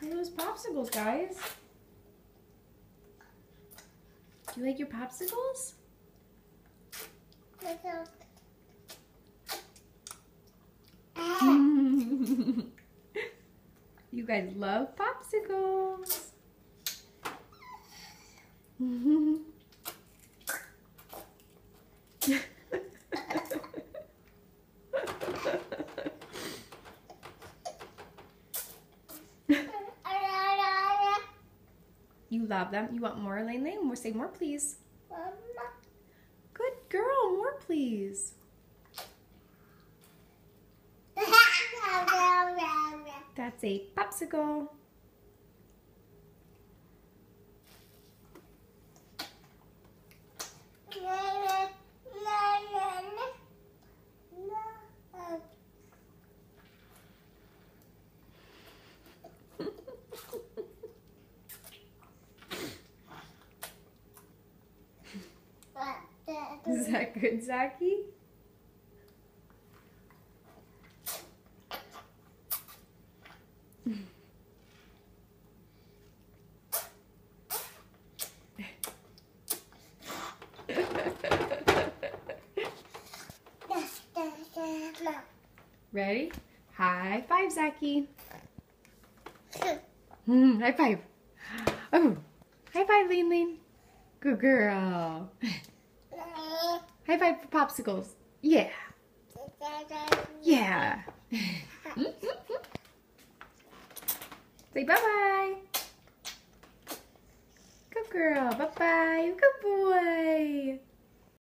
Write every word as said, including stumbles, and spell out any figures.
Look at those popsicles, guys. Do you like your popsicles? You guys love popsicles. You love them. You want more, Lane Lane? We'll say more, please. Good girl. More, please. That's a popsicle. Is that good, Zaki? Ready? High five, Zaki. Mm, high five. Oh, high five, Lane Lane. Good girl. High five for popsicles. Yeah. Yeah. Say bye-bye. Good girl. Bye-bye. Good boy.